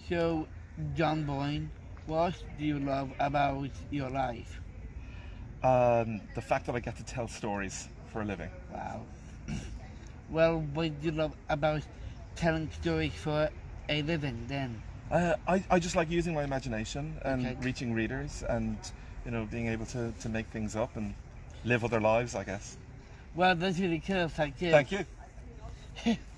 So, John Boyne, what do you love about your life? The fact that I get to tell stories for a living. Wow. Well, what do you love about telling stories for a living then? I just like using my imagination and Okay. reaching readers and, you know, being able to make things up and live other lives, I guess. Well, that's really cool. Thank you. Thank you.